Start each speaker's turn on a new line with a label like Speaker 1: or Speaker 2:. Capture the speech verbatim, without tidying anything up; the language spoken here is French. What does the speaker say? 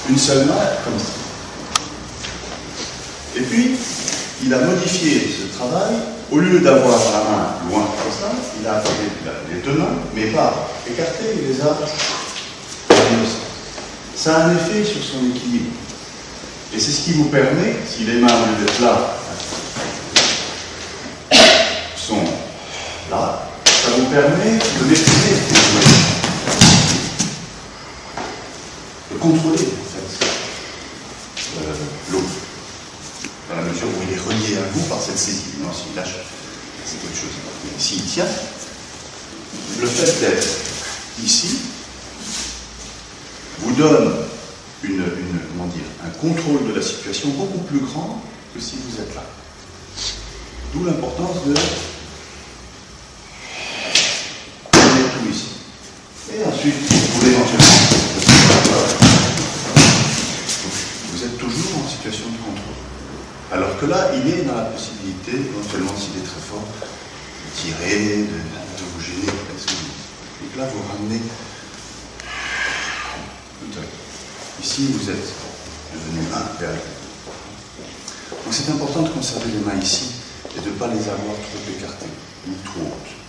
Speaker 1: une seule main comme ça. Et puis, il a modifié ce travail. Au lieu d'avoir la main loin comme ça, il a appuyé les deux mains, mais pas écartées, il les a mis. Ça a un effet sur son équilibre. Et c'est ce qui vous permet, si les mains, au lieu d'être là, sont là, ça vous permet de maîtriser, de contrôler, en fait, euh, l'eau. Dans la mesure où il est relié à vous par cette saisie. Non, s'il lâche, c'est autre chose. Mais s'il tient, le fait d'être ici vous donne une, une, comment dire, un contrôle de la situation beaucoup plus grand que si vous êtes là. D'où l'importance de mettre tout ici. Et ensuite, vous pouvez éventuellement, vous êtes toujours en situation de contrôle. Alors que là, il est dans la possibilité, éventuellement s'il est très fort, de tirer, de, de vous gêner. Donc là, vous ramenez tout à l'heure. Ici, vous êtes devenu un vers l'autre. Donc c'est important de conserver les mains ici et de ne pas les avoir trop écartées ou trop hautes.